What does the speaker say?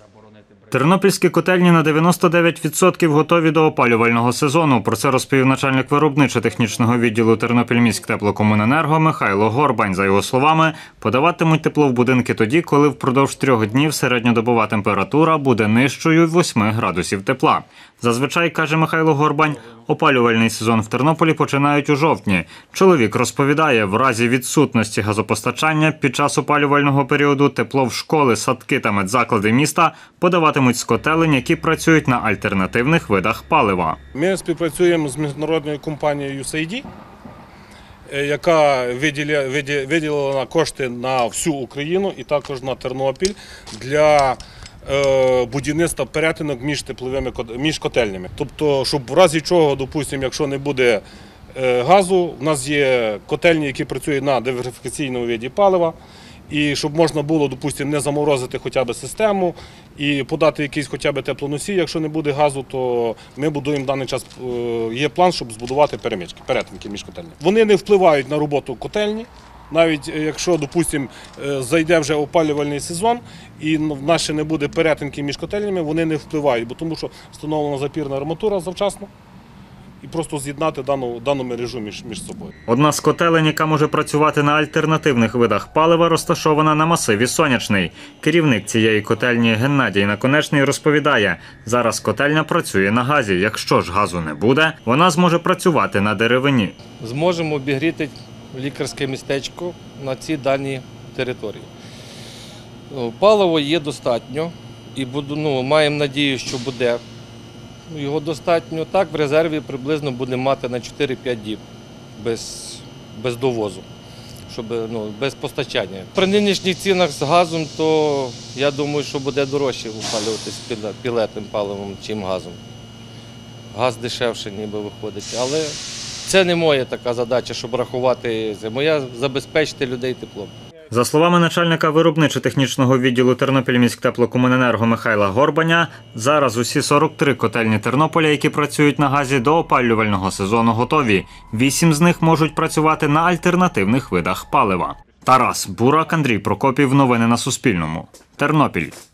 Тернопільські котельні на 99% готові до опалювального сезону. Про це розповів начальник виробничо-технічного відділу Тернопільміськтеплокомуненерго Михайло Горбань. За його словами, подаватимуть тепло в будинки тоді, коли впродовж 3 днів середньодобова температура буде нижчою 8 градусів тепла. Зазвичай, каже Михайло Горбань, опалювальний сезон в Тернополі починають у жовтні. Чоловік розповідає, в разі відсутності газопостачання під час опалювального періоду тепло в школи, садки та медзаклади міста подаватимуть з котелень, які працюють на альтернативних видах палива. Ми співпрацюємо з міжнародною компанією USAID, яка виділила кошти на всю Україну і також на Тернопіль для будівництва перетинок між котельнями. Тобто, щоб в разі чого, допустимо, якщо не буде газу, в нас є котельні, які працюють на диверсифікаційному виді палива, і щоб можна було, допустимо, не заморозити хоча б систему і подати якийсь хоча б теплоносій, якщо не буде газу, то ми будуємо в даний час, є план, щоб збудувати перетинки між котельнями. Вони не впливають на роботу котельні. Навіть якщо, допустимо, зайде вже опалювальний сезон і в нас ще не буде перетинки між котельнями, вони не впливають, бо тому що встановлена запірна арматура завчасно і просто з'єднати дану мережу між собою. Одна з котелень, яка може працювати на альтернативних видах палива, розташована на масиві Сонячний. Керівник цієї котельні Геннадій Наконечний розповідає, зараз котельня працює на газі. Якщо ж газу не буде, вона зможе працювати на деревині. Зможемо обігріти лікарське містечко на цій даній території. Палива є достатньо і маємо надію, що буде його достатньо. Так, в резерві приблизно будемо мати на 4-5 діб без довозу, без постачання. При нинішніх цінах з газом, то я думаю, що буде дорожче опалюватися пелетним паливом, чим газом. Газ дешевше ніби виходить, але це не моя така задача, щоб рахувати. Моя – забезпечити людей теплом. За словами начальника виробничо-технічного відділу Тернопільміськтеплокомуненерго Михайла Горбаня, зараз усі 43 котельні Тернополя, які працюють на газі, до опалювального сезону готові. 8 з них можуть працювати на альтернативних видах палива. Тарас Бурак, Андрій Прокопів. Новини на Суспільному. Тернопіль.